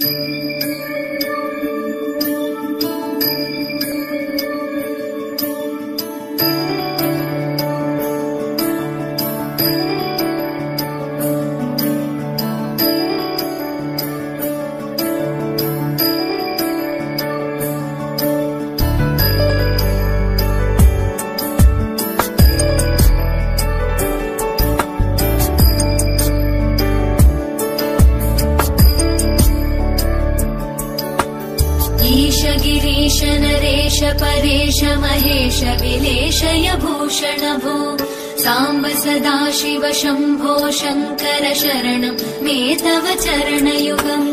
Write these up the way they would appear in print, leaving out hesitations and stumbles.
गिरीश नरेश परेश महेश विलेशय भूषण भो साम्ब सदाशिव शम्भो शङ्कर शरणं मे तव चरणयुगम्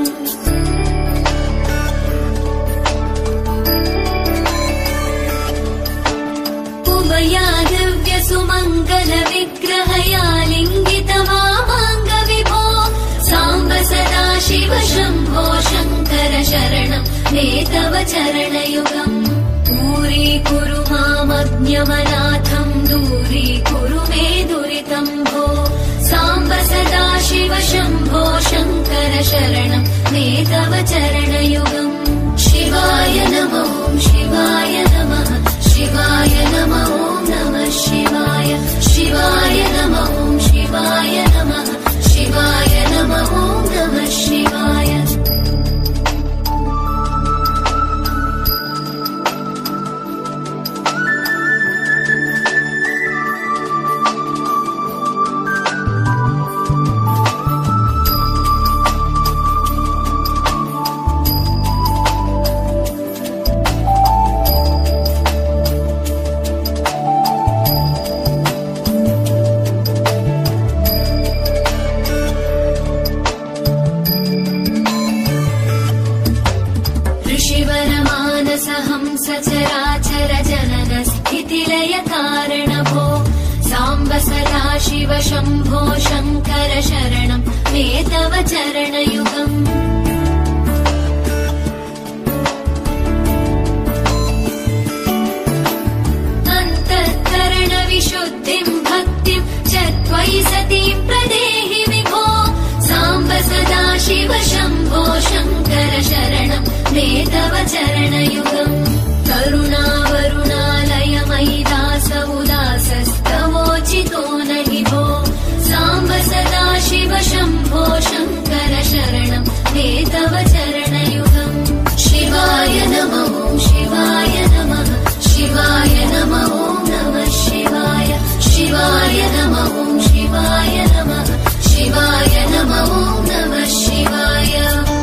उमया दिव्य सुमङ्गल विग्रहया लिङ्गित वामाङ्ग विभो साम्ब सदाशिव शम्भो शङ्कर शरणं मे तव चरणयुगम् दूरीकुरु मामज्ञमनाथम् दूरीकुरु मे दुरितम् भो साम्ब सदाशिव शम्भो शङ्कर शरणं मे तव चरणयुगम् शिवाय नमो शिवाय नमः शिवाय नमो नमः शिवाय शिवाय नमो शिवाय नमः शिवाय नमो नमः शिवाय सचराचर जनन स्थितिलय कारण भो साम्ब सदाशिव शम्भो शङ्कर शरणं मे तव चरणयुगम् अन्तःकरण विशुद्धिं भक्तिं च त्वयि सतीं प्रदेहि विभो साम्ब सदाशिव शम्भो शङ्कर शरणं मे तव चरणयुगम् करुणावरुणालय मयि दास उदासस्तवोचितो नहि भो साम्ब सदाशिव शम्भो शङ्कर शरणं मे तव चरणयुगम् शिवाय नमो शिवाय नमः शिवाय नमो नमः शिवाय शिवाय नमो शिवाय नमः शिवाय नमो नमः शिवाय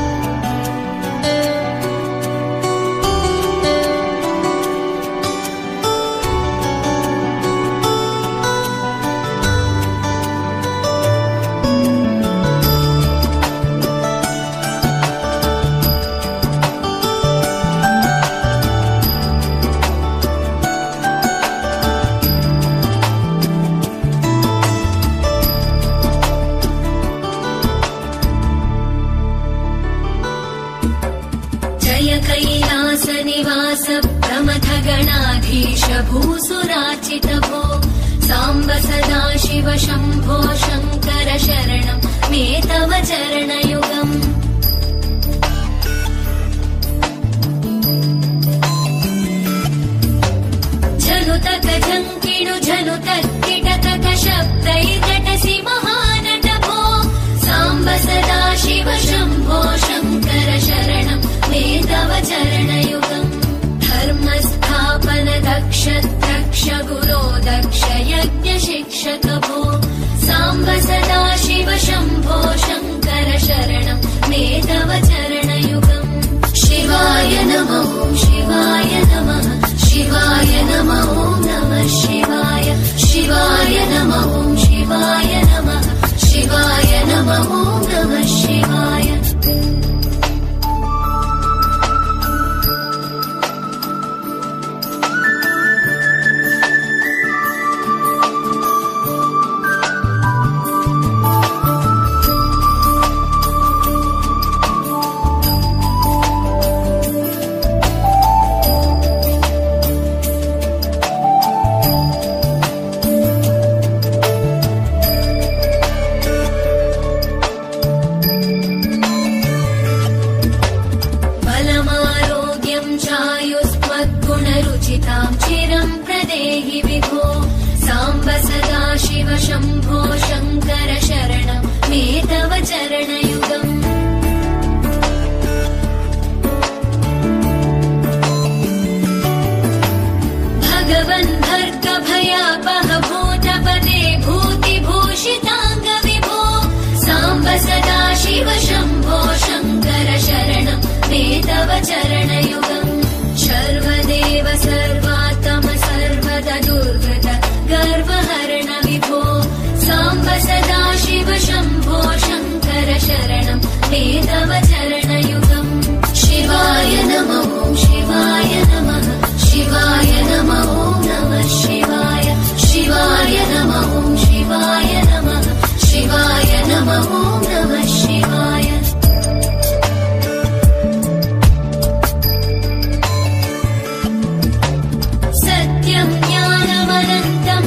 कैलास निवास प्रमथ गणाधीश भूसुराचित भो साम्ब सदाशिव शम्भो शङ्कर शरणं मे तव चरणयुगम् झनुतक झङ्किणु झनुतक्किटतक शब्दैकटसि महानट भो साम्ब सदाशिव शम्भो शङ्कर शरणं मे तव चरणयुगम् धर्मस्थापन दक्ष दक्ष गुरो दक्ष यज्ञ शिक्षक भो साम्ब सदाशिव शम्भो शङ्कर शरणं मे तव चरणयुगम् शिवाय नमो शिवाय नमः शिवाय नमो नमः शिवाय शिवाय नमो शिवाय नमः शिवाय नमो नमः शिवाय स्मितां चिरं प्रदेहि विभो साम्ब सदा शिव शम्भो शङ्कर शरणं मे तव चरणयुगम् भगवन् भर्ग भयापह भूतपते भूतिभूषिताङ्ग विभो साम्ब सदा शिव शम्भो शङ्कर शरणं मे तव चरणयुगम् सर्वदेव सर्वात्म सर्वदा दुर्गत गर्वहरण विभो साम्ब सदा शिव शम्भो शङ्कर शरणं मे तव चरणयुगम् शिवाय नमः शिवाय नमः शिवाय नमः नमः शिवाय शिवाय नमः शिवाय नमः शिवाय नमः नमः शिवाय सत्यं ज्ञानमनन्तं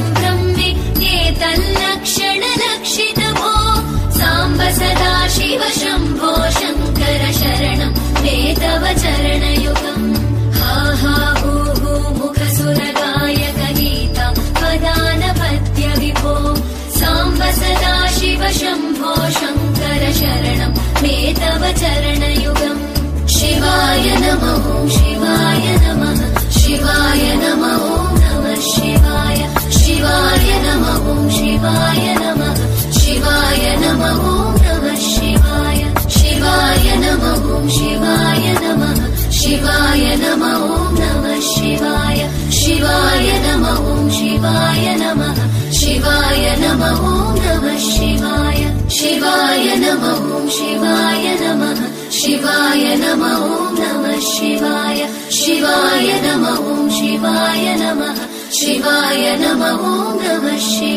ब्रह्मेतल्लक्षणलक्षितभो साम्ब सदा शिव शम्भो शङ्कर शरणं मे तव चरणयुगम् हा हा हू हू मुखसुरगायक गीता पदानपत्य विभो साम्ब सदा शिव शम्भो शङ्कर शरणं मे तव चरणयुगम् शिवाय नमः शिवाय नमः शिवाय नमः नमः शिवाय शिवाय नमः शिवाय नमः शिवाय नमः नमः शिवाय शिवाय नमः शिवाय नमः शिवाय नमः नमः शिवाय शिवाय नमः शिवाय नमः शिवाय नमः नमः शिवाय शिवाय नमः शिवाय नमः शिवाय नमः नमः शिवाय शिवाय नमः शिवाय नमः शिवाय नमः नमः शिवाय